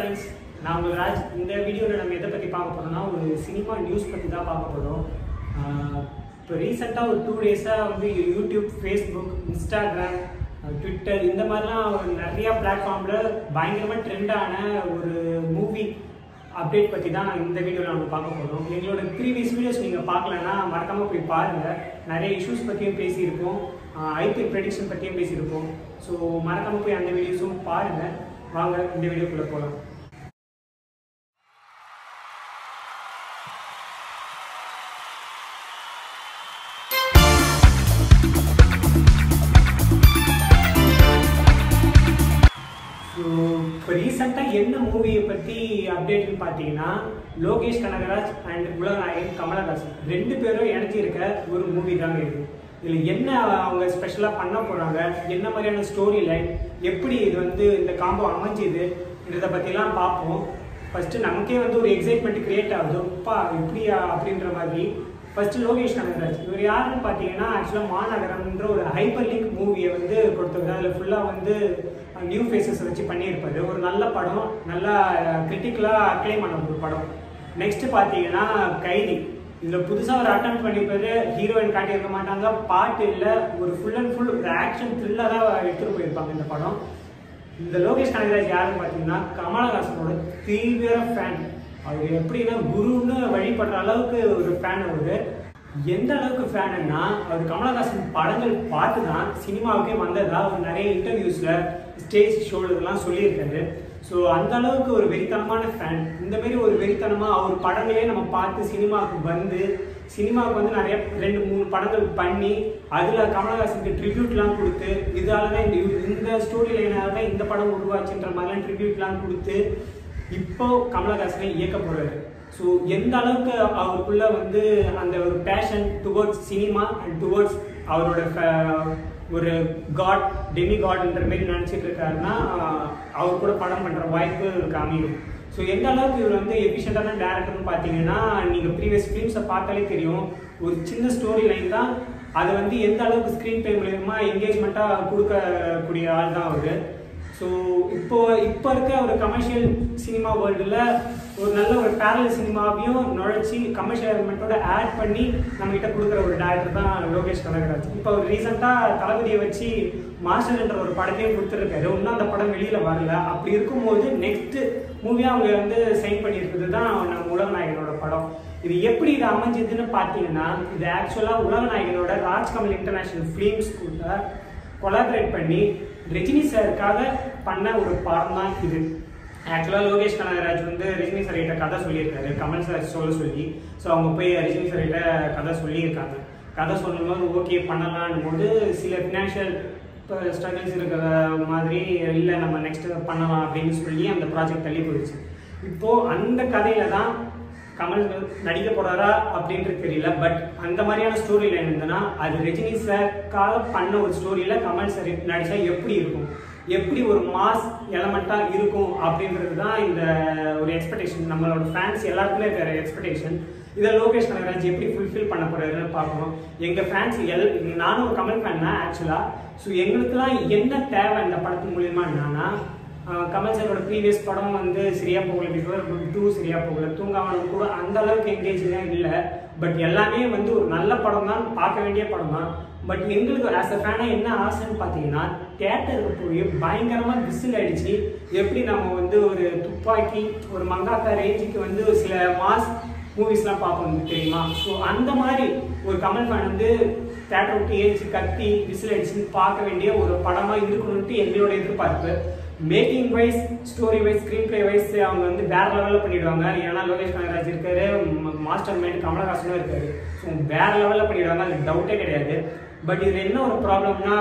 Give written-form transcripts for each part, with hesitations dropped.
Friends, நான் உங்கள் ராஜ். இந்த வீடியோவில் நம்ம எதை பற்றி பார்க்க போகிறோம்னா ஒரு சினிமா நியூஸ் பற்றி தான் பார்க்க போகிறோம். இப்போ ரீசெண்டாக ஒரு 2 டேஸாக வந்து யூடியூப், ஃபேஸ்புக், இன்ஸ்டாகிராம், ட்விட்டர் இந்த மாதிரிலாம் நிறையா பிளாட்ஃபார்மில் பயங்கரமாக ட்ரெண்டான ஒரு மூவி அப்டேட் பற்றி தான் இந்த வீடியோவில் நம்ம பார்க்க போகிறோம். எங்களோட ப்ரீவியஸ் வீடியோஸ் நீங்கள் பார்க்கலன்னா மறக்காமல் போய் பாருங்கள். நிறைய இஷ்யூஸ் பற்றியும் பேசியிருக்கோம், ஐபிஎல் ப்ரெடிக்ஷன் பற்றியும் பேசியிருக்கோம். ஸோ மறக்காமல் போய் அந்த வீடியோஸும் பாருங்கள். வாங்க இந்த வீடியோக்குள்ளே போகலாம். இப்போ ரீசெண்டாக என்ன மூவியை பற்றி அப்டேட்னு பார்த்தீங்கன்னா, லோகேஷ் கனகராஜ் அண்ட் உலகநாயகன் கமலஹாசன் 2 பேரும் இணைஞ்சிருக்க ஒரு மூவி தாங்க இது. இதில் என்ன அவங்க ஸ்பெஷலாக பண்ண போகிறாங்க, என்ன மாதிரியான ஸ்டோரி லைன், எப்படி இது வந்து இந்த காம்போ அமைஞ்சுது இதை பற்றிலாம் பார்ப்போம். ஃபஸ்ட்டு நமக்கே வந்து ஒரு எக்ஸைட்மெண்ட் க்ரியேட் ஆகுது, அப்பா இப்படியா அப்படின்ற மாதிரி. ஃபஸ்ட்டு லோகேஷ் கனகராஜ் இவர் யாருன்னு பார்த்தீங்கன்னா, ஆக்சுவலாக மாநகரம்ன்ற ஒரு ஹைப்பர் லிங்க் மூவியை வந்து கொடுத்தவர். அதில் ஃபுல்லாக வந்து நியூ ஃபேஸஸ் வச்சு பண்ணியிருப்பாரு. ஒரு நல்ல படம், நல்லா கிரிட்டிக்கலாக அக்ளைம் பண்ண ஒரு படம். நெக்ஸ்ட் பார்த்தீங்கன்னா கைதி. இதில் புதுசாக ஒரு அட்டெம்ப்ட் பண்ணியிருப்பாரு. ஹீரோயின் காட்டியிருக்க மாட்டாங்க, பாட்டு இல்லை, ஒரு ஃபுல் அண்ட் ஃபுல் ஒரு ஆக்ஷன் த்ரில்லராக எடுத்துகிட்டு போயிருப்பாங்க இந்த படம். இந்த லோகேஷ் கனகராஜ் யாருன்னு பார்த்தீங்கன்னா, கமலஹாசனோட தீவிர ஃபேன். அவர் எப்படின்னா குருன்னு வழிபடுற அளவுக்கு ஒரு ஃபேன். அவரு எந்த அளவுக்கு ஃபேனுன்னா, அவர் கமலஹாசன் படங்கள் பார்த்து தான் சினிமாவுக்கே வந்ததா அவர் நிறைய இன்டர்வியூஸில், ஸ்டேஜ் ஷோலாம் சொல்லியிருக்காரு. ஸோ அந்த அளவுக்கு ஒரு வெறித்தனமான ஃபேன். இந்த மாதிரி ஒரு வெறித்தனமாக அவர் படங்களே நம்ம பார்த்து சினிமாவுக்கு வந்து நிறைய 2-3 படங்கள் பண்ணி அதில் கமலஹாசனுக்கு ட்ரிபியூட்லாம் கொடுத்து, இதால தான் இந்த ஸ்டோரி லைனால தான் இந்த படம் உருவாச்சுன்ற மாதிரிலாம் ட்ரிபியூட்லாம் கொடுத்து இப்போ கமலஹாசனை இயக்க போறாரு. ஸோ எந்த அளவுக்கு அவருக்குள்ள வந்து அந்த ஒரு passion towards cinema and towards அவரோட ஒரு காட், டெமி காட்ன்ற மாதிரி நினச்சிட்டு இருக்காருன்னா அவர் கூட படம் பண்ணுற வாய்ப்பு அமையும். ஸோ எந்த அளவுக்கு இவர் வந்து எஃபிஷியண்டான டேரக்டர்னு பார்த்தீங்கன்னா, நீங்கள் ப்ரீவியஸ் ஃபிலிம்ஸை பார்த்தாலே தெரியும். ஒரு சின்ன ஸ்டோரி லைன் தான், அதை வந்து எந்த அளவுக்கு ஸ்க்ரீன் ப்ளே மூலமா என்கேஜ்மெண்ட்டாக கொடுக்கக்கூடிய ஆள் தான் அவர். ஸோ இப்போ இருக்க ஒரு கமர்ஷியல் சினிமா வேர்ல்டில் ஒரு நல்ல ஒரு பேரல் சினிமாவையும் நுழைச்சி கமர்ஷியல் எலிமெண்ட்டோட ஆட் பண்ணி நம்மகிட்ட கொடுக்குற ஒரு டேரக்டர் தான் லோகேஷ் கனகராஜ். இப்போ ஒரு ரீசெண்டாக தளபதியை வச்சு மாஸ்டர்ன்ற ஒரு படத்தையும் கொடுத்துருக்காரு. இன்னும் அந்த படம் வெளியில் வரல. அப்படி இருக்கும்போது நெக்ஸ்ட் மூவியாக அவங்க வந்து சைன் பண்ணியிருக்கிறது தான் நம்ம உலகநாயகனோட படம். இது எப்படி இது அமைஞ்சதுன்னு பார்த்தீங்கன்னா, இது ஆக்சுவலாக உலகநாயகனோட ராஜ்கமல் இன்டர்நேஷனல் ஃபிலிம்ஸ் கூட கொலாபரேட் பண்ணி ரஜினி சாருக்காக பண்ண ஒரு படம் தான் இது. ஆக்சுவலாக லோகேஷ் கனகராஜ் வந்து ரஜினி சார்கிட்ட கதை சொல்லியிருக்காரு, கமல் சார் சொல்ல சொல்லி. ஸோ அவங்க போய் ரஜினி சார்கிட்ட கதை சொல்லியிருக்காங்க. கதை சொல்லும்போது ஓகே பண்ணலான்னும் போது சில ஃபினான்ஷியல் ஸ்ட்ரகிள்ஸ் இருக்கிற மாதிரி, இல்லை நம்ம நெக்ஸ்ட் பண்ணலாம் அப்படின்னு சொல்லி அந்த ப்ராஜெக்ட் தள்ளி போயிடுச்சு. இப்போது அந்த கதையில தான் கமல் நடிக்க போறாரா அப்படின்றது தெரியல. பட் அந்த மாதிரியான ஸ்டோரி லைன் இருந்ததுன்னா, அது ரஜினி சார்க்காக பண்ண ஒரு ஸ்டோரியில் கமல் சார் நடிச்சா எப்படி இருக்கும், எப்படி ஒரு மாஸ் எலமெண்ட்டாக இருக்கும் அப்படின்றது தான் இந்த ஒரு எக்ஸ்பெக்டேஷன். நம்மளோட ஃபேன்ஸ் எல்லாருக்குமே இருக்கிற எக்ஸ்பெக்டேஷன். இதை லோகேஷ் கனகராஜ் எப்படி ஃபுல்ஃபில் பண்ண போறாருன்னு பார்க்கணும். எங்கள் ஃபேன்ஸ் நானும் ஒரு கமல் ஃபேன் தான் ஆக்சுவலாக. ஸோ எங்களுக்குலாம் என்ன தேவை இந்த படத்து மூலியமா என்னன்னா, கமல் சாரோட ப்ரீவியஸ் படம் வந்து சரியா போகல, பிஃபோர் 2 சரியா போகல, தூங்காமலும் கூட அந்த அளவுக்கு என்கேஜிங்காக இல்லை. பட் எல்லாமே வந்து ஒரு நல்ல படம் தான், பார்க்க வேண்டிய படம் தான். பட் எங்களுக்கு ஆஸ் அ ஃபேனாக என்ன ஆசைன்னு பார்த்தீங்கன்னா, தியேட்டருக்கு போய் பயங்கரமாக விசில் அடிச்சு, எப்படி நம்ம வந்து ஒரு துப்பாக்கி, ஒரு மங்காத்தா ரேஞ்சுக்கு வந்து சில மாஸ் மூவிஸ்லாம் பார்ப்போம் தெரியுமா. ஸோ அந்த மாதிரி ஒரு கமல் ஃபேன் வந்து தியேட்டர் விட்டு ஏறிச்சு கத்தி விசில் அடிச்சுன்னு பார்க்க வேண்டிய ஒரு படமாக இருக்கணும்ட்டு எங்களோட எதிர்பார்ப்பு. Making wise, story wise, screenplay wise அவங்க வந்து வேற லெவலில் பண்ணிடுவாங்க. ஏன்னா லோகேஷ் கனகராஜ் இருக்காரு, மாஸ்டர் மைண்ட் கமலஹாசனும் இருக்காரு. ஸோ வேற லெவலில் பண்ணிடுவாங்க, அது டவுட்டே கிடையாது. பட் இதில் என்ன ஒரு ப்ராப்ளம்னா,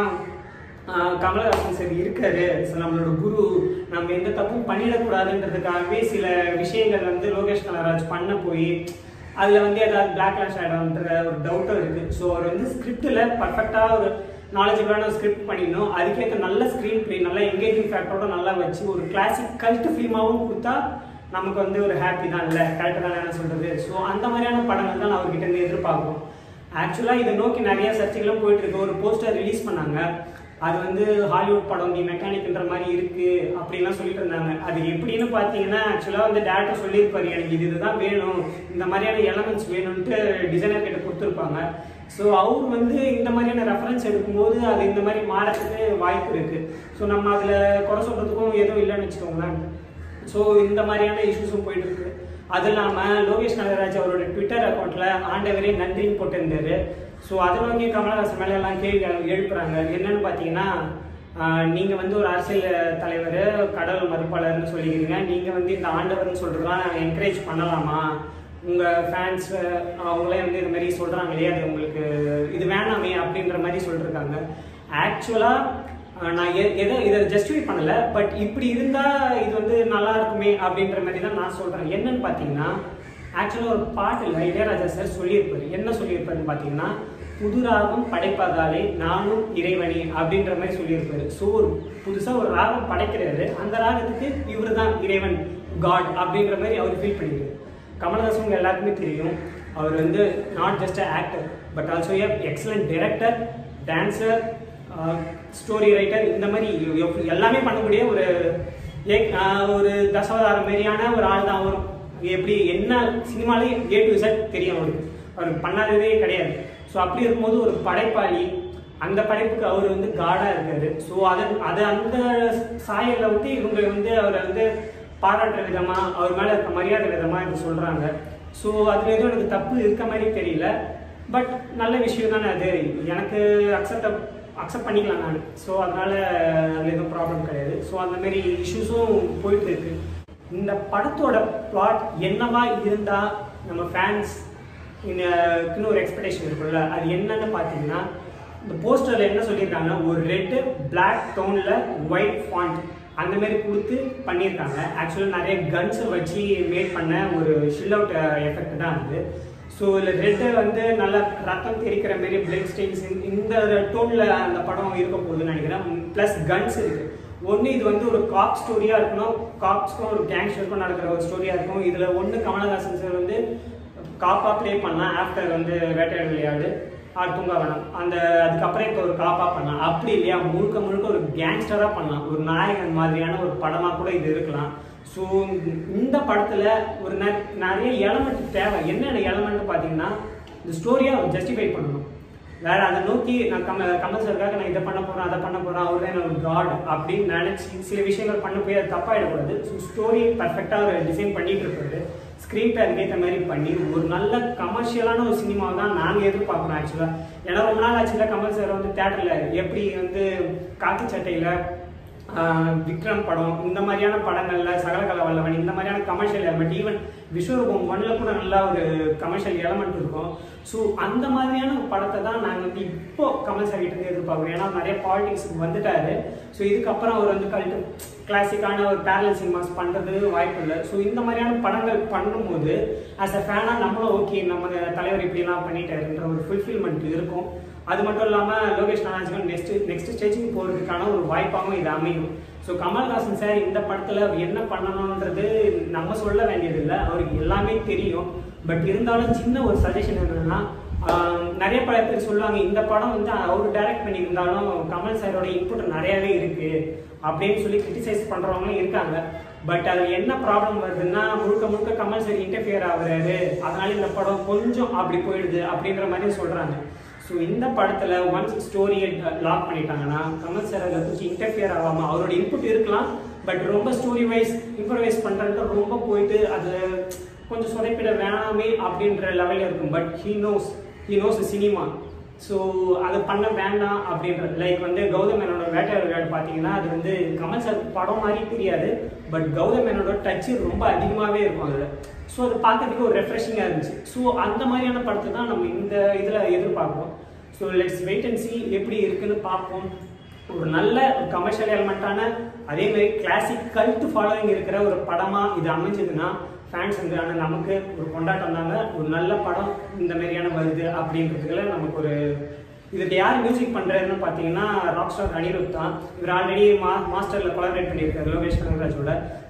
கமலஹாசன் சரி இருக்காரு, ஸோ நம்மளோட குரு, நம்ம எந்த தப்பும் பண்ணிடக்கூடாதுன்றதுக்காகவே சில விஷயங்கள் வந்து லோகேஷ் கனகராஜ் பண்ண போய் அதில் வந்து ஏதாவது பேக்லாஷ் ஆகிடும்ன்ற ஒரு டவுட்டும் இருக்குது. ஸோ அவர் வந்து ஸ்கிரிப்டில் பர்ஃபெக்டாக ஒரு நாலேஜபிளான ஸ்கிரிப்ட் பண்ணிடணும். அதுக்கேற்ற நல்ல ஸ்க்ரீன் பிளே, நல்ல என்கேஜிங் ஃபேக்டரோட நல்லா வச்சு ஒரு கிளாசிக் கல்ட் ஃபிலிமாகவும் கொடுத்தா நமக்கு வந்து ஒரு ஹாப்பி தான், இல்லை கரெக்டாக தான் என்ன சொல்கிறது. ஸோ அந்த மாதிரியான படங்கள் தான் அவர்கிட்ட இருந்து எதிர்பார்க்குறோம். ஆக்சுவலாக இதை நோக்கி நிறைய சர்ச்சைகளும் போயிட்டு இருக்கு. ஒரு போஸ்டர் ரிலீஸ் பண்ணாங்க, அது வந்து ஹாலிவுட் படம் தி மெக்கானிக்ன்ற மாதிரி இருக்கு அப்படின்லாம் சொல்லிட்டு இருந்தாங்க. அது எப்படின்னு பார்த்தீங்கன்னா ஆக்சுவலாக வந்து டேரக்டர் சொல்லியிருப்பாரு எனக்கு இதுதான் வேணும், இந்த மாதிரியான எலமெண்ட்ஸ் வேணும்ட்டு டிசைனர் கிட்ட கொடுத்துருப்பாங்க. ஸோ அவர் வந்து இந்த மாதிரியான ரெஃபரன்ஸ் எடுக்கும்போது அது இந்த மாதிரி மாறத்துக்கு வாய்ப்பு இருக்குது. ஸோ நம்ம அதில் குறை சொல்கிறதுக்கும் எதுவும் இல்லைன்னு வச்சுக்கோங்களேன். ஸோ இந்த மாதிரியான இஷ்யூஸும் போயிட்டு இருக்கு. அது இல்லாமல் லோகேஷ் கனகராஜ் அவரோட ட்விட்டர் அக்கௌண்ட்டில் ஆண்டவரே நன்றின்னு போட்டிருந்தாரு. ஸோ அதை நோக்கி கமலஹாசன் மேலே எல்லாம் கேள்வி எழுப்புறாங்க. என்னன்னு பார்த்தீங்கன்னா, நீங்கள் வந்து ஒரு அரசியல் தலைவர், கடவுள் மறுப்பாளர்னு சொல்லிக்கிறீங்க, நீங்கள் வந்து இந்த ஆண்டவர்னு சொல்கிறதெல்லாம் என்கரேஜ் பண்ணலாமா? உங்கள் ஃபேன்ஸ் அவங்களே வந்து இது மாதிரி சொல்கிறாங்க இல்லையா, அது உங்களுக்கு இது வேணாமே அப்படின்ற மாதிரி சொல்லியிருக்காங்க. ஆக்சுவலாக நான் இதை ஜஸ்டிஃபை பண்ணலை, பட் இப்படி இருந்தால் இது வந்து நல்லா இருக்குமே அப்படின்ற மாதிரி தான் நான் சொல்கிறேன். என்னன்னு பார்த்தீங்கன்னா, ஆக்சுவலாக ஒரு பாட்டில் இளையராஜா சார் சொல்லியிருப்பாரு. என்ன சொல்லியிருப்பாருன்னு பார்த்தீங்கன்னா, புது ராகம் படைப்பதாலே நானும் இறைவனி அப்படின்ற மாதிரி சொல்லியிருப்பாரு. ஸோ ஒரு புதுசாக ஒரு ராகம் படைக்கிறாரு, அந்த ராகத்துக்கு இவர் தான் இறைவன், காட் அப்படின்ற மாதிரி அவர் ஃபீல் பண்ணிடுறாரு. கமலஹாசன் எல்லாருக்குமே தெரியும், அவர் வந்து not just a actor but also a excellent director, dancer, story writer, இந்த மாதிரி எல்லாமே பண்ணக்கூடிய ஒரு தசாவதாரம் மாதிரியான ஒரு ஆள் தான் வரும். எப்படி என்ன சினிமாலே A to Z தெரியும் அவருக்கு பண்ணாததே கிடையாது. ஸோ அப்படி இருக்கும்போது ஒரு படைப்பாளி, அந்த படைப்புக்கு அவர் வந்து காடாக இருக்காரு. ஸோ அது அந்த சாயலில் வந்து இவங்க வந்து அவரை வந்து பாராட்டுற விதமாக, அவர் மேலே இருக்க மரியாதை விதமாக இது சொல்கிறாங்க. ஸோ அதில் எதுவும் எனக்கு தப்பு இருக்க மாதிரி தெரியல. பட் நல்ல விஷயம் தானே அது, எனக்கு அக்செப்ட் பண்ணிக்கலாம் நான். ஸோ அதனால் அதில் எதுவும் ப்ராப்ளம் கிடையாது. ஸோ அந்தமாரி இஷ்யூஸும் போயிட்டு இருக்கு. இந்த படத்தோட பிளாட் என்னவா இருந்தால் நம்ம ஃபேன்ஸ் இன்னும் ஒரு எக்ஸ்பெக்டேஷன் இருக்குல்ல, அது என்னன்னு பார்த்தீங்கன்னா, இந்த போஸ்டரில் என்ன சொல்லியிருக்காங்க, ஒரு ரெட்டு பிளாக் டோனில் ஒயிட் ஃபாண்ட் அந்த மாதிரி கொடுத்து பண்ணியிருக்காங்க. ஆக்சுவலாக நிறைய கன்ஸை வச்சு மேட் பண்ண ஒரு ஷில் அவுட் எஃபெக்ட் தான் அது. ஸோ இதில் ரெட்டை வந்து நல்லா ரத்தம் தெரிக்கிற மாரி பிளட் ஸ்டெயின்ஸ் இந்த டோனில் அந்த படம் இருக்க போகுதுன்னு நினைக்கிறேன். ப்ளஸ் கன்ஸ் இருக்குது. ஒன்று இது வந்து ஒரு காப் ஸ்டோரியாக இருக்கணும், காப்ஸ்க்கும் ஒரு கேங்ஸ்டருக்கும் நடக்கிற ஒரு ஸ்டோரியாக இருக்கும். இதில் ஒன்று கமலஹாசன் சார் வந்து காப்பாக ப்ளே பண்ணலாம், ஆஃப்டர் வந்து வேட்டையாடு விளையாடு தூங்காவனம் அதுக்கப்புறம் இப்போ ஒரு காப்பாக பண்ணலாம். அப்படி இல்லையா, முழுக்க ஒரு கேங்ஸ்டராக பண்ணலாம், ஒரு நாயகன் மாதிரியான ஒரு படமாக கூட இது இருக்கலாம். ஸோ இந்த படத்தில் ஒரு நிறைய எலமெண்ட் தேவை. என்னென்ன எலமெண்ட் பார்த்தீங்கன்னா, இந்த ஸ்டோரியை அவர் ஜஸ்டிஃபை பண்ணணும். வேறு அதை நோக்கி நான் கமல் சாருக்காக நான் இதை பண்ண போகிறேன், அதை பண்ண போகிறேன், அவர் தான் என்னோட காட் அப்படின்னு நினச்சி சில விஷயங்கள் பண்ண போய் அது தப்பாகிடக்கூடாது. ஸோ ஸ்டோரி பர்ஃபெக்டாக அவர் டிசைன் பண்ணிகிட்டு இருப்பாரு. ஸ்க்ரீன் பிளே அதுக்கேற்ற மாதிரி பண்ணி ஒரு நல்ல கமர்ஷியலான ஒரு சினிமாவை தான் நாங்கள் எதிர்பார்க்குறோம் ஆக்சுவலாக. ஏன்னா ரொம்ப நாள் ஆச்சுல கமல் சார் வந்து தேட்டரில் எப்படி வந்து காக்கி சட்டையில், விக்ரம் படம், இந்த மாதிரியான படங்களில் சகலகல வல்லவன், இந்த மாதிரியான கமர்ஷியல் எலமெண்ட், ஈவன் விஸ்வரூபம் 1ல கூட நல்லா ஒரு கமர்ஷியல் எலமெண்ட் இருக்கும். ஸோ அந்த மாதிரியான ஒரு படத்தை தான் நாங்கள் வந்து இப்போ கமல் சார் கிட்ட எதிர்பார்க்குறோம். ஏன்னா நிறைய பாலிடிக்ஸுக்கு வந்துட்டாரு. ஸோ இதுக்கப்புறம் அவர் வந்து கிளாசிக்கான ஒரு பேரலல் சினிமாஸ் பண்ணுறது வாய்ப்பு இல்லை. ஸோ இந்த மாதிரியான படங்கள் பண்ணும்போது ஆஸ் அ ஃபேனாக நம்மளும் ஓகே, நம்ம தலைவர் இப்படிலாம் பண்ணிட்டாருன்ற ஒரு ஃபுல்ஃபில்மெண்ட் இருக்கும். அது மட்டும் இல்லாமல் லோகேஷ் கனகராஜ் நெக்ஸ்ட் ஸ்டேஜுக்கு போகிறதுக்கான ஒரு வாய்ப்பாகவும் இது அமையும். ஸோ கமல்ஹாசன் சார் இந்த படத்தில் அவர் என்ன பண்ணணுன்றது நம்ம சொல்ல வேண்டியதில்லை, அவருக்கு எல்லாமே தெரியும். பட் இருந்தாலும் சின்ன ஒரு சஜஷன் என்னன்னா, நிறைய பல பேர் சொல்லுவாங்க இந்த படம் வந்து அவர் டைரக்ட் பண்ணியிருந்தாலும் கமல் சாரோட இன்புட் நிறையாவே இருக்குது அப்படின்னு சொல்லி கிரிட்டிசைஸ் பண்ணுறவங்களும் இருக்காங்க. பட் அது என்ன ப்ராப்ளம் வருதுன்னா, முழுக்க கமல் சார் இன்டர்ஃபியர் ஆகுறாரு, அதனால இந்த படம் கொஞ்சம் அப்படி போயிடுது அப்படின்ற மாதிரி சொல்கிறாங்க. ஸோ இந்த படத்தில் ஒன்ஸ் ஸ்டோரியை லாக் பண்ணிட்டாங்கன்னா கமல் சார் அதை கொஞ்சம் இன்டர்ஃபியர் ஆகாமல் அவரோட இன்புட் இருக்கலாம். பட் ரொம்ப ஸ்டோரி வைஸ் இம்ப்ரவைஸ் பண்ணுறதுக்கு ரொம்ப போயிட்டு அது கொஞ்சம் சொதைப்பிட வேணாமே அப்படின்ற லெவலில் இருக்கும். But he knows cinema. So அதை பண்ண வேண்டாம் அப்படின்ற லைக் வந்து கௌதம் மேனோட வேட்டையாடு விளையாடு பார்த்தீங்கன்னா அது வந்து கமல் சார் படம் மாதிரி தெரியாது. பட் கௌதம் மேனோட டச்சு ரொம்ப அதிகமாகவே இருக்கும் அதில். ஸோ அது பார்க்கறதுக்கு ஒரு ரெஃப்ரெஷிங்காக இருந்துச்சு. ஸோ அந்த மாதிரியான படத்தை தான் நம்ம இந்த இதில் எதிர்பார்ப்போம். So let's wait and see எப்படி இருக்குன்னு பார்ப்போம். ஒரு நல்ல கமர்ஷியல் எலமெண்ட்டான அதே மாதிரி கிளாசிக் கல்ட் ஃபாலோவிங் இருக்கிற ஒரு படமாக இது அமைஞ்சதுன்னா ஃபேன்ஸ் வந்து ஆனால் நமக்கு ஒரு கொண்டாட்டம் தாங்க. ஒரு நல்ல படம் இந்த மாதிரியான வருது அப்படின்றதுல நமக்கு ஒரு இதுக்கு யார் மியூசிக் பண்ணுறாருன்னு பார்த்தீங்கன்னா ராக் ஸ்டார் அனிருத் தான். இவர் ஆல்ரெடி மாஸ்டரில் கொலாபரேட் பண்ணியிருக்காரு லோகேஷ் கனகராஜோட.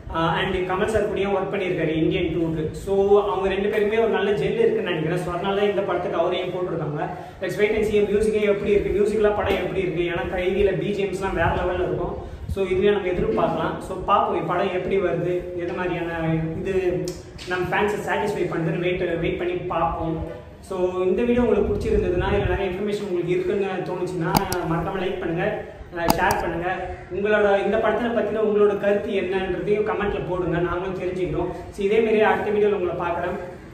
அண்ட் கமல் சார் கூடயும் ஒர்க் பண்ணியிருக்காரு இந்தியன் டூக்கு. ஸோ அவங்க 2 பேருமே ஒரு நல்ல ஜெல் இருக்குன்னு நினைக்கிறேன். ஸோ அதனால தான் இந்த படத்துக்கு அவரையும் போட்டிருக்காங்க. லெட்ஸ் வெயிட் அண்ட் see மியூசிக்கே எப்படி இருக்குது, மியூசிக்லாம் படம் எப்படி இருக்குது. ஏன்னா கைதியில் பிஜிஎம்ஸ்லாம் வேறு லெவலில் இருக்கும். ஸோ இதுலேயே நம்ம எதிர்பார்க்கலாம். ஸோ பார்ப்போம் படம் எப்படி வருது, எது மாதிரியான இது நம்ம ஃபேன்ஸை சாட்டிஸ்ஃபை பண்ணுறதுன்னு வெயிட் பண்ணி பார்ப்போம். ஸோ இந்த வீடியோ உங்களுக்கு பிடிச்சிருந்ததுன்னா, இல்லை நிறைய இன்ஃபர்மேஷன் உங்களுக்கு இருக்குன்னு தோணுச்சுன்னா மறக்காமல் லைக் பண்ணுங்கள், ஷேர் பண்ணுங்கள். உங்களோட இந்த படத்தை பற்றின உங்களோட கருத்து என்னன்றதையும் கமெண்ட்டில் போடுங்க, நாங்களும் தெரிஞ்சுக்கிறோம். ஸோ இதேமாரி அடுத்த வீடியோவில் உங்களை பார்க்குறேன்.